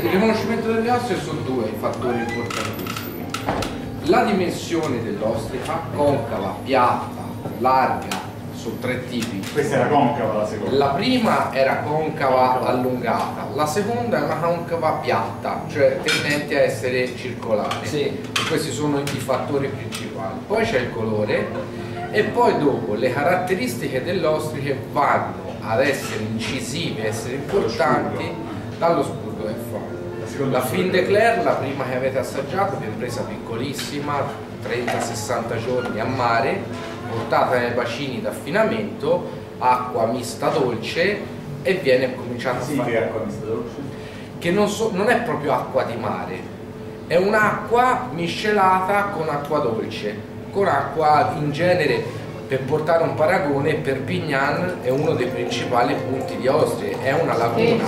Il riconoscimento delle ostriche sono due fattori importantissimi. La dimensione dell'ostrica, concava, piatta, larga, su tre tipi. Questa era concava la seconda. La prima era concava allungata, la seconda è una concava piatta, cioè tendente a essere circolare. Sì. Questi sono i fattori principali. Poi c'è il colore e poi dopo le caratteristiche dell'ostriche vanno ad essere incisive, essere importanti dallo spurgo che fa. La Fin de Clair, la prima che avete assaggiato, vi è presa piccolissima, 30-60 giorni a mare, portata nei bacini d'affinamento, acqua mista dolce e viene cominciata a fare. Che acqua mista dolce? Che non è proprio acqua di mare, è un'acqua miscelata con acqua dolce, con acqua in genere. Per portare un paragone, Perpignan è uno dei principali punti di Ostia, è una laguna.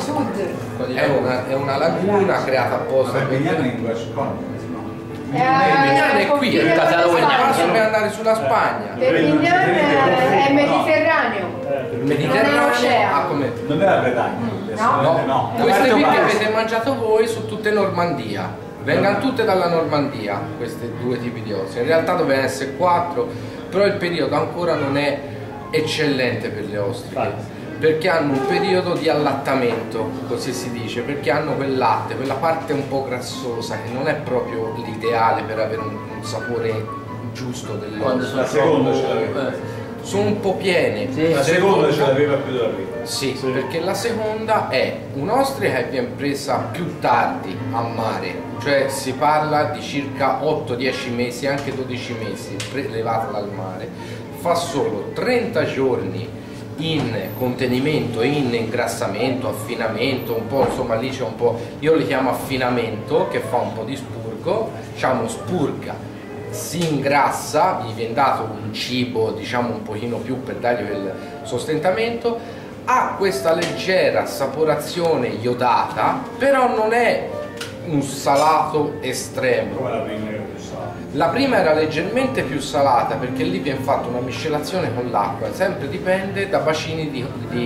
È una laguna creata apposta per Perpignan in Guascon. Perpignan è qui, in Catalogna. Possiamo andare sulla Spagna. Perpignan è Mediterraneo. Il Mediterraneo Non è la Bretagna. No. Queste qui che avete mangiato voi sono tutte Normandia. Vengono tutte dalla Normandia, questi due tipi di ostriche. In realtà dovevano essere 4. Però il periodo ancora non è eccellente per le ostriche, perché hanno un periodo di allattamento, così si dice, perché hanno quel latte, quella parte un po' grassosa che non è proprio l'ideale per avere un sapore giusto dell'ostro. La seconda ce l'aveva. Sono un po' piene. Sì. La seconda ce l'aveva più della prima. Sì, perché la seconda è un'ostrica che viene presa più tardi a mare, cioè si parla di circa 8-10 mesi, anche 12 mesi prelevata dal mare, fa solo 30 giorni in contenimento, in ingrassamento, affinamento, un po', insomma lì c'è un po', io li chiamo affinamento, che fa un po' di spurgo, diciamo spurga, si ingrassa, gli viene dato un cibo diciamo un pochino più per dargli quel sostentamento, ha questa leggera assaporazione iodata, però non è un salato estremo. Come la prima era più salata. La prima era leggermente più salata perché lì viene fatta una miscelazione con l'acqua, sempre dipende da bacini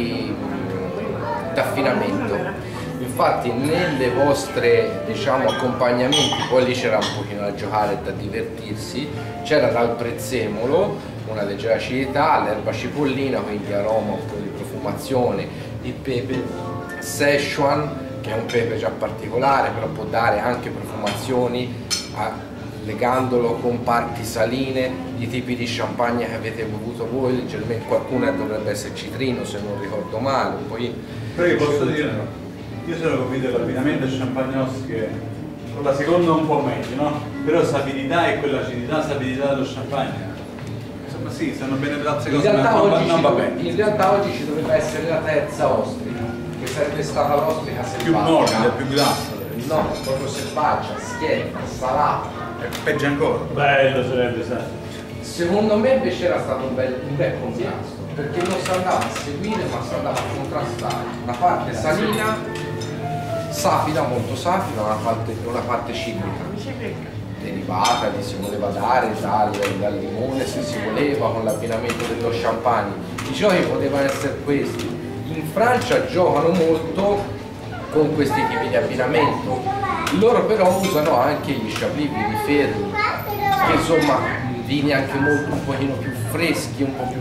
d'affinamento. Infatti nelle vostre diciamo accompagnamenti, poi lì c'era un pochino da giocare e da divertirsi, c'era dal prezzemolo una leggera acidità, l'erba cipollina, quindi aroma, un po' di profumazione, il pepe Szechuan, che è un pepe già particolare, però può dare anche profumazioni legandolo con parti saline, i tipi di champagne che avete bevuto voi, leggermente qualcuno dovrebbe essere citrino se non ricordo male, poi perché posso dire, io sono convinto dell'abbinamento champagne ostriche con la seconda un po' meglio, no? Però sapidità e quell'acidità, sapidità dello champagne. Insomma sì, stanno bene per altre cose, ma non va bene. In realtà oggi ci dovrebbe essere la terza ostrica, che sarebbe stata l'ostrica selvaggia. Più morbida, più grassa. No, proprio selvaggia, schietta, salata. È peggio ancora. Bello sarebbe stato. Secondo me invece era stato un bel contrasto, perché non si andava a seguire ma si andava a contrastare. Una parte salina, sapida, molto sapida, una parte citrica. Derivata si voleva dare dal limone se si voleva, con l'abbinamento dello champagne. I giochi potevano essere questi. In Francia giocano molto con questi tipi di abbinamento, loro però usano anche gli chablis, vini fermi, che insomma vini anche molto un pochino più freschi, un po' più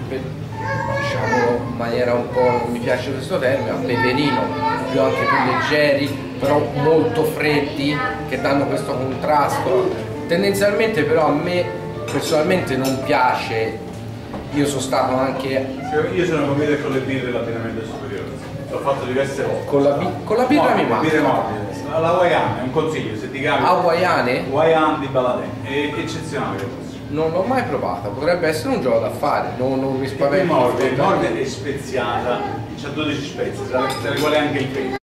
diciamo in maniera un po', non mi piace questo termine, a peperino, più anche più leggeri, però molto freddi, che danno questo contrasto. Tendenzialmente però a me personalmente non piace, io sono stato anche... Io sono convinto che con le birre l'abbinamento è superiore, l'ho fatto diverse volte. Con la birra mi manca. La Hawaiiana è un consiglio, se ti capita. Hawaiiane? Hawaiian di Baladè, è eccezionale. Non l'ho mai provata, potrebbe essere un gioco da fare, non mi spaventa. Morbida e speziata, c'ha 12 spezie, tra le quali anche il pepe.